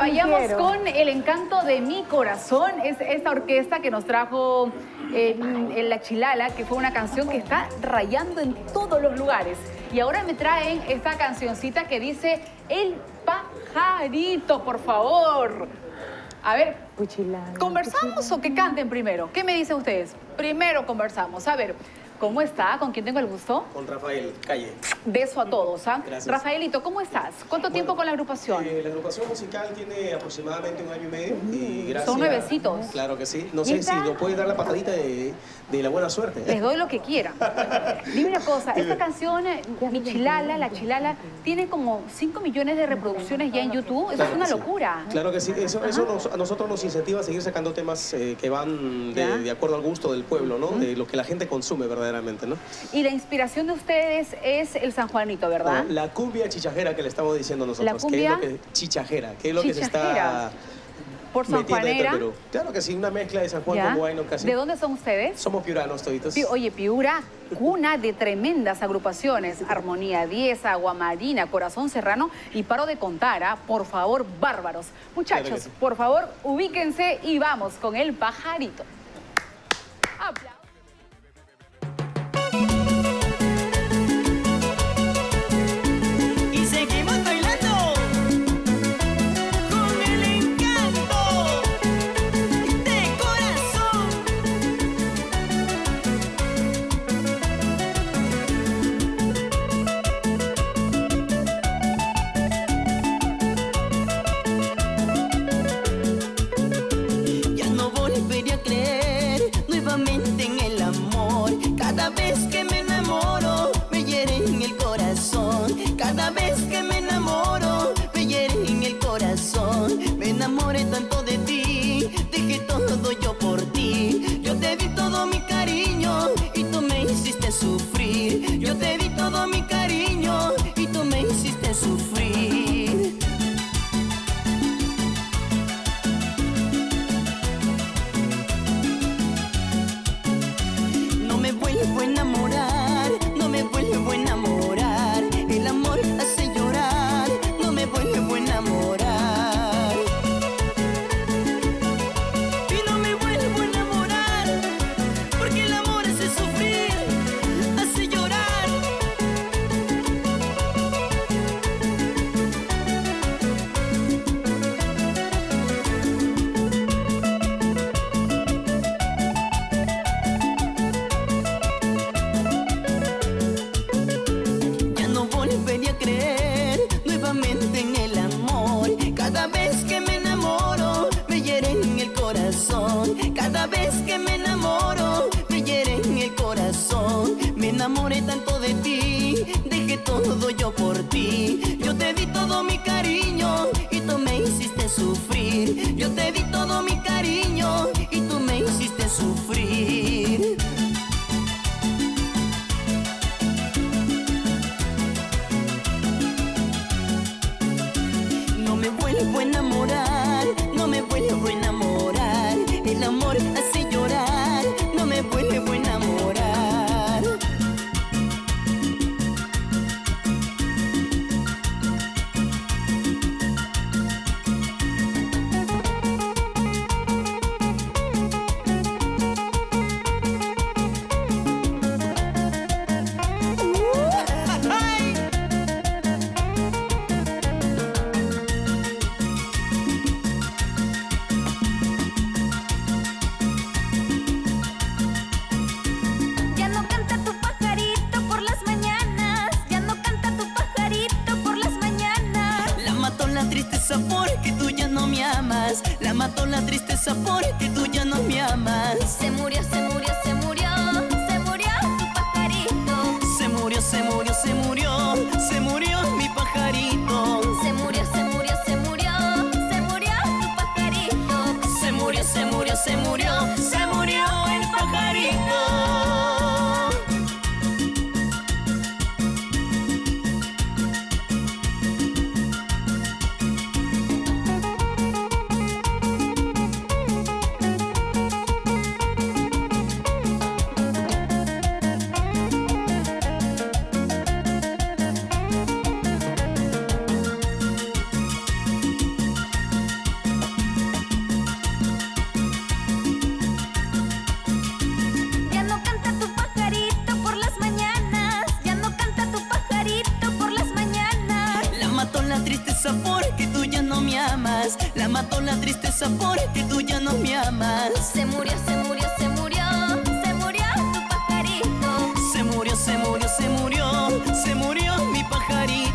vayamos con El Encanto de Mi Corazón. Es esta orquesta que nos trajo La Chilala, que fue una canción que está rayando en todos los lugares. Y ahora me traen esta cancioncita que dice El Pajarito, por favor. A ver, ¿conversamos o que canten primero? ¿Qué me dicen ustedes? Primero conversamos. A ver, ¿cómo está? ¿Con quién tengo el gusto? Con Rafael Calle. Beso a todos, ¿ah? Gracias. Rafaelito, ¿cómo estás? ¿Cuánto tiempo con la agrupación? La agrupación musical tiene aproximadamente 1 año y medio. Y gracias, son nuevecitos. Claro que sí. No sé si nos puedes dar la patadita de la buena suerte. Les doy lo que quieran. Dime una cosa, esta canción, Mi Chilala, La Chilala, tiene como 5 millones de reproducciones ya en YouTube. Eso es una locura. Claro que sí. Eso a nosotros nos incentiva a seguir sacando temas que van de acuerdo al gusto del pueblo, ¿no? De lo que la gente consume verdaderamente, ¿no? Y la inspiración de ustedes es el San Juanito, ¿verdad? No, la cumbia chichajera que le estamos diciendo nosotros. La cumbia chichajera, que es lo que se está por sanjuanera. Perú. Claro que sí, una mezcla de San Juan con Huayno casi. ¿De dónde son ustedes? Somos piuranos toditos. Oye, Piura, cuna de tremendas agrupaciones. Armonía 10, Aguamarina, Corazón Serrano y paro de contar, ¿ah? Por favor, bárbaros. Muchachos, claro sí. Por favor, ubíquense y vamos con El Pajarito. Aplausos. Me enamoré tanto de ti, dejé todo yo por ti. Yo te di todo mi cariño y tú me hiciste sufrir. Yo te di todo mi cariño y tú me hiciste sufrir. No me vuelvo a enamorar, no me vuelvo a enamorar. El amor hace llorar, no me vuelvo a enamorar. Cada vez que me enamoro, me hiere en el corazón. Me enamoré tanto de ti, dejé todo yo por ti. Yo te di todo mi cariño y tú me hiciste sufrir. Yo te di todo mi cariño y tú me hiciste sufrir. No me vuelvo a enamorar, no me vuelvo a enamorar. El amor hace llorar, no me vuelvo a enamorar. Porque tú ya no me amas. La mató la tristeza porque tú ya no me amas. Se murió, se murió, se murió, se murió tu pajarito. Se murió, se murió, se murió, se murió mi pajarito. Se murió, se murió, se murió, se murió tu pajarito. Se murió, se murió, se murió, se murió el pajarito. tristeza porque tú ya no me amas. La mató la tristeza porque tú ya no me amas. Se murió, se murió, se murió, se murió tu pajarito. Se murió, se murió, se murió, se murió mi pajarito.